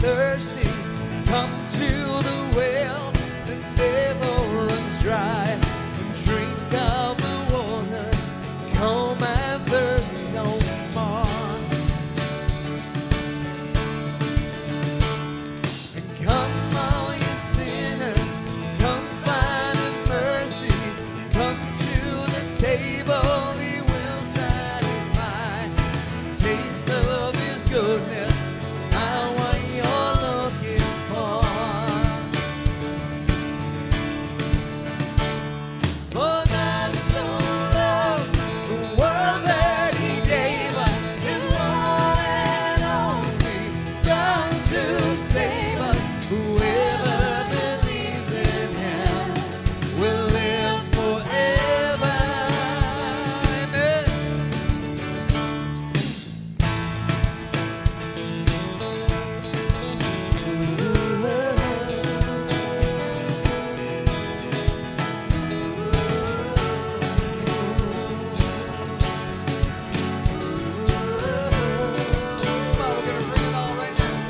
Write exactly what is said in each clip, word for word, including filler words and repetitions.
thirsty, come to the well that never runs dry, and drink of the water, come and thirst no more. And come all you sinners, come find His mercy, come to the table, He will satisfy. Taste of His goodness, find what you're looking for. For God so loved the world that He gave us His one and only Son to save us. Whoever believes in Him will live forever. Amen. Father, we're gonna bring it all right now.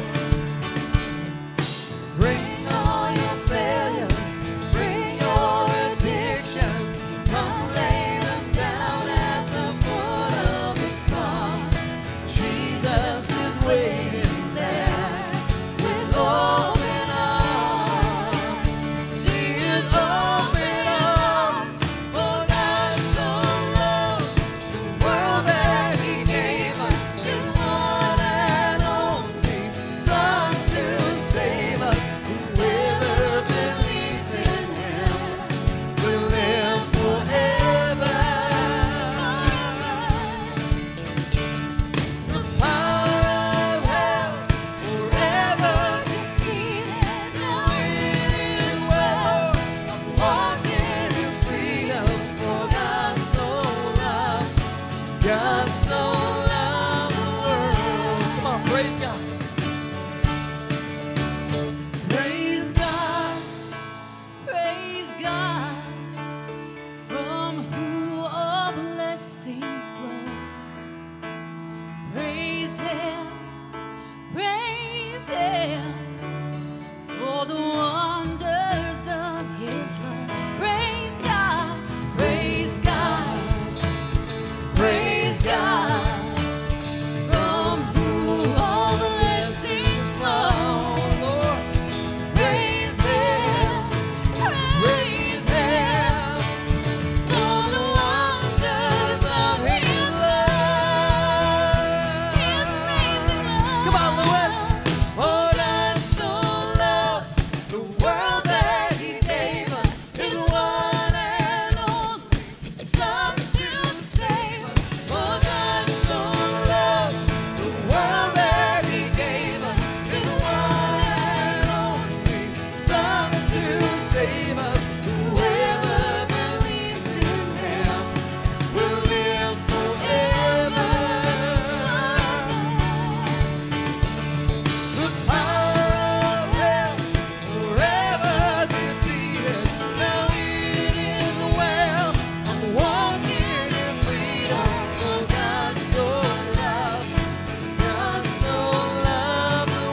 Bring all your failures, bring your addictions, come lay them down at the foot of the cross. Jesus is waiting there with open arms. See His open arms. For God so loved the world that He gave us His one and only Son to save us. Whoever believes in Him will live forever. The power of hell forever defeated. Now it is well, Lord. I'm walking in freedom. For God so loved, God so loved the world. Come on, praise God. Praise God. Praise God, from who all blessings flow. Praise Him, praise Him, for the wonders of His love. Praise God, praise God, praise God, from who all blessings flow. Lord, Praise Him, praise Him, for the wonders of His love. His amazing love. come on, Louis. For God so loved the world that He gave us His one and only Son to save us. For God so loved the world that He gave us His one and only Son to save us. Whoever believes in Him will live forever. The power of hell forever defeated. Now it is well. I'm walking in freedom. For God so loved, God so loved the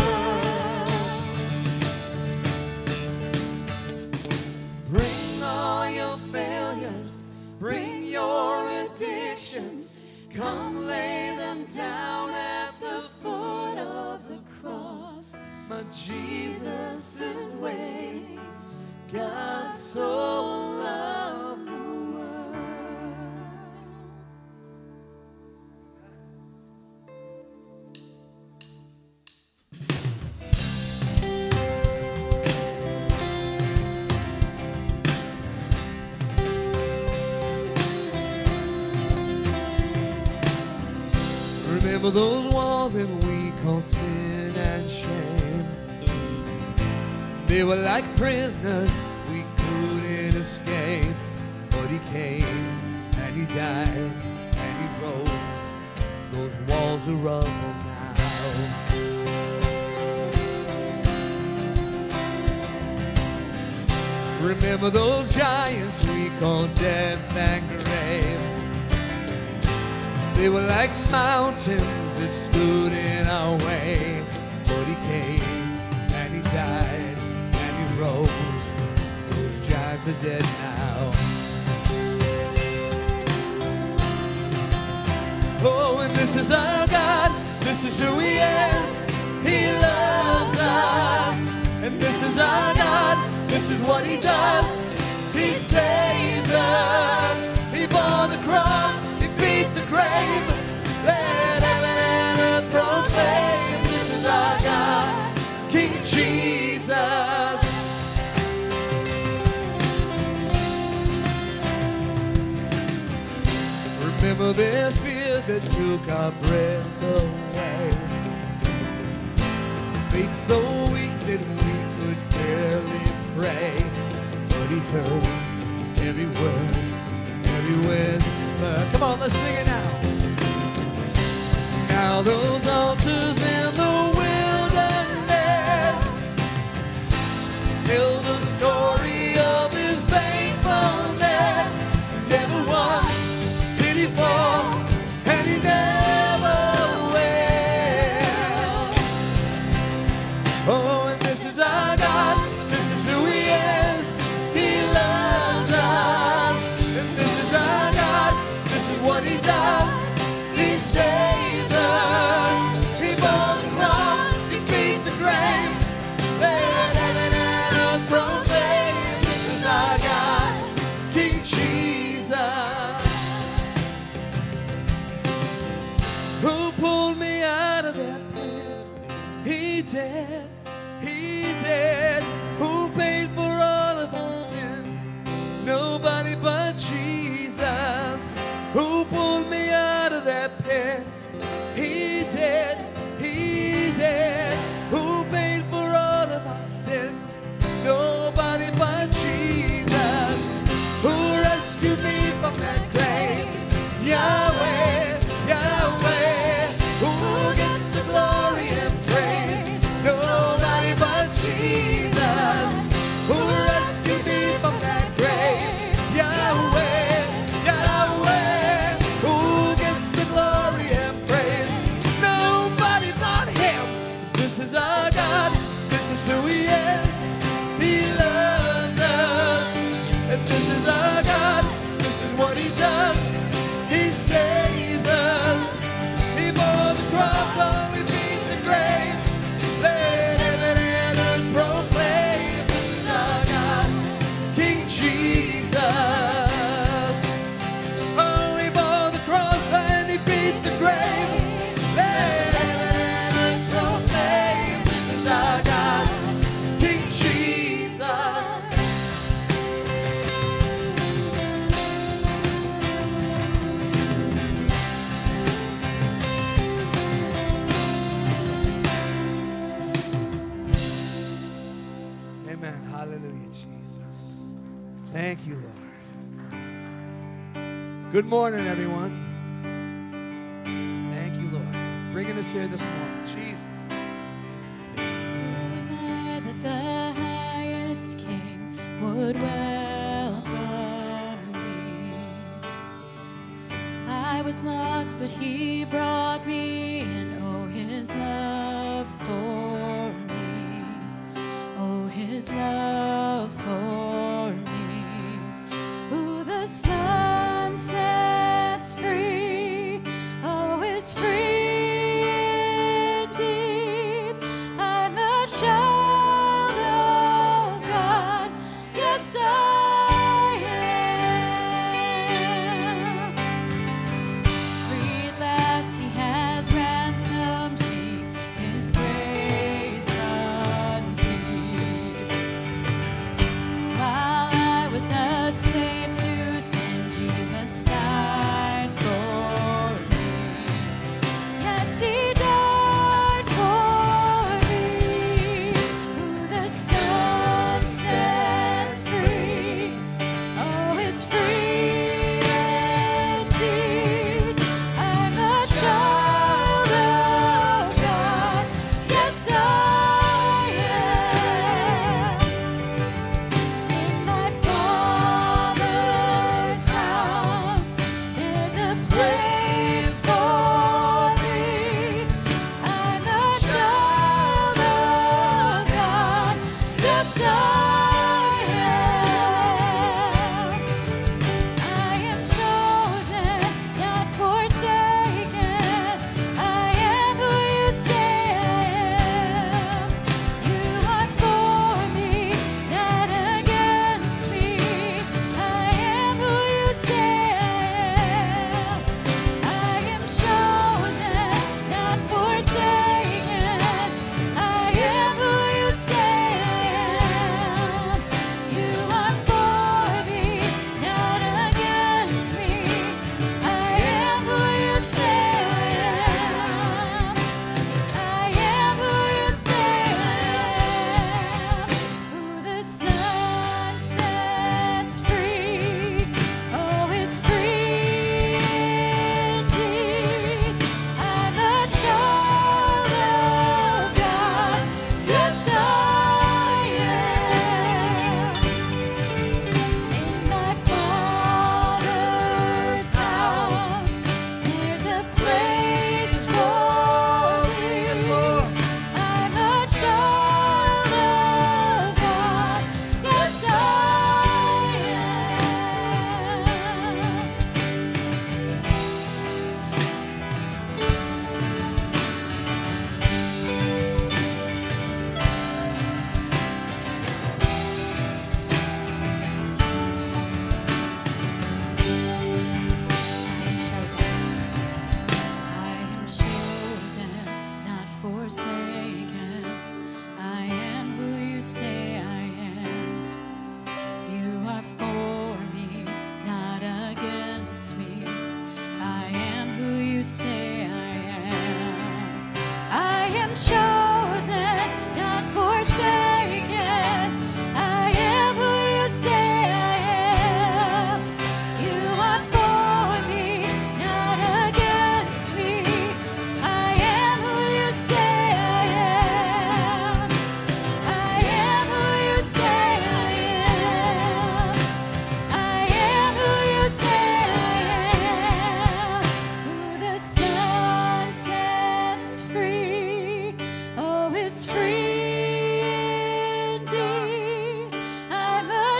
world. Bring all your failures, bring your addictions, come lay them down at the foot of the cross. My Jesus is waiting. God so loved the world. Remember those walls that we called sin and shame. They were like prisoners we couldn't escape. But He came and He died and He rose. Those walls are rubble now. Remember those giants we called death and grave. They were like mountains that stood in our way, but He came is our God, this is who He is. He loves us. And this is our God, this is what He does. He saves us. He bore the cross, He beat the grave. Let heaven and earth proclaim, this is our God, King Jesus. Remember their fear that took our breath away. Faith so weak that we could barely pray. But He heard every word, every whisper. Come on, let's sing it now. Now those altars in the wilderness tell the story of His faithfulness. Never once did He fall, and He never will. Oh, and this is our God, this is who He is. He loves us. And this is our God, this is what He does. He saves us. He bore the cross, He beat the grave. Let heaven and earth proclaim, this is our God, King Jesus. Who pulled me out of that pit? He did, He did. Who paid for all of our sins? Nobody but Jesus. Who pulled me out of that pit? He did, He did. Who paid for all of our sins? Nobody but Jesus. Who rescued me from that grave? Yahweh, Yahweh. Who gets the glory and praise? Nobody but Jesus. Who rescued me from that grave? Yahweh, Yahweh. Who gets the glory and praise? Nobody but Him. This is our God, this is who He is. He loves us. And this is our God, this is what He does. He saves us. He bore the cross, oh, He beat the grave. Let heaven and earth proclaim, this is our God, King Jesus. Oh, He bore the cross and He beat the grave. Let heaven and earth proclaim, this is our God, King Jesus. Amen. Hallelujah, Jesus. Thank you, Lord. Good morning, everyone. Thank you, Lord, for bringing us here this morning. Jesus. Who am I that the highest King would welcome me? I was lost, but He brought me in. Oh, His love for me. Oh, His love for me. Who the Son sets free, oh, is free indeed. I'm a child of God, yes I am. Free at last He has ransomed me, His grace runs deep.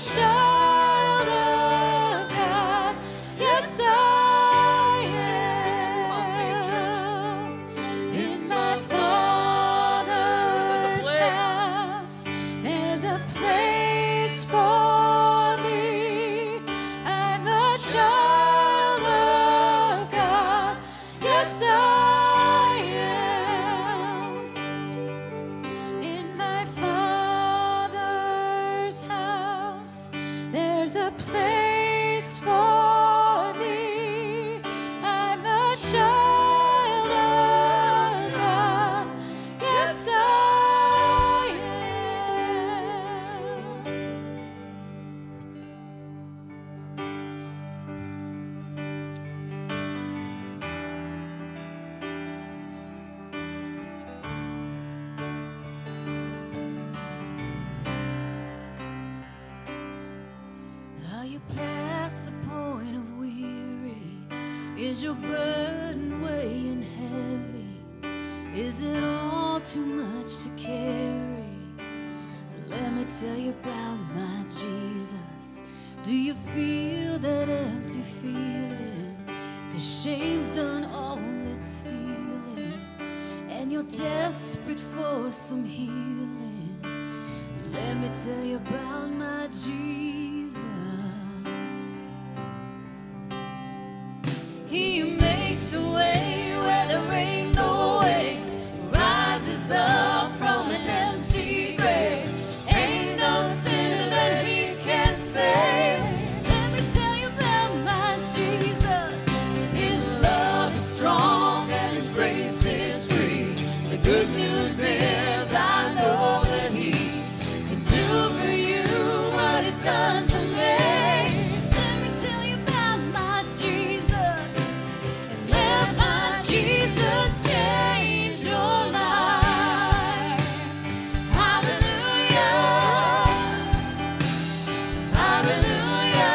child of God. Yes, I I'll say it, church. am. In my Father's place. house, there's a place for me. I'm a child of God. Yes, I am. In my Father's house, there's a place for me. I'm a child of God. Yes, I am. Are you past the point of weary? Is your burden weighing heavy? Is it all too much to carry? Let me tell you about my Jesus. Do you feel that empty feeling? 'Cause shame's done all it's stealing, and you're desperate for some healing. Let me tell you about my Jesus. He makes a way where there ain't no way, rises up from an empty grave. Ain't no sinner that he can't save. Let me tell you about my Jesus. His love is strong and his grace is free. The good news is I know that he can do for you what he's done for me. Let me tell you about my Jesus, and let my Jesus change your life. Hallelujah, hallelujah,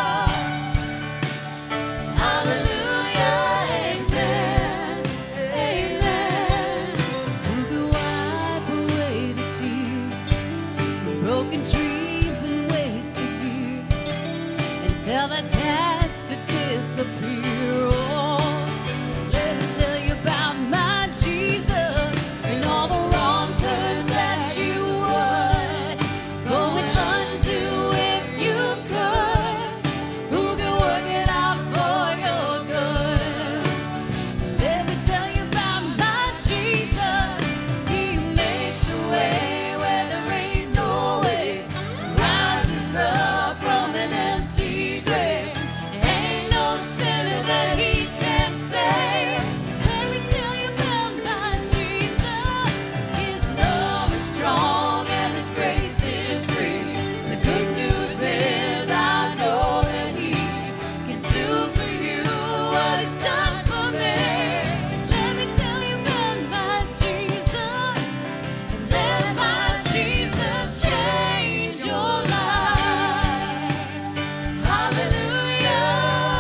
hallelujah, amen, amen. Who could wipe away the tears, the broken dreams and wasted years, and tell that past to disappear? Oh, let me tell you about my Jesus and all the wrong turns that you would go and undo if you could. Who can work it out for your good? Let me tell you about my Jesus. He makes a way where there ain't no way, rises up from an empty grave. Ain't no sinner that he can't save. Let me tell you about my Jesus. His love is strong and his grace is free. The good news is I know that he can do for you what he's done for me. Let me tell you about my Jesus, and let my Jesus change your life. Hallelujah,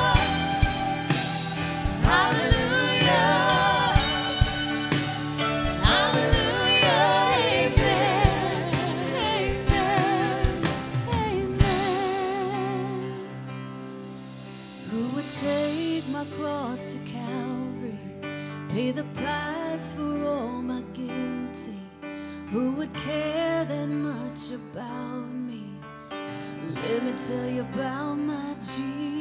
hallelujah, hallelujah, amen, amen, amen. Who would take my cross to Calvary, pay the price for all my guilty? Who would care that much about me? Let me tell you about my Jesus.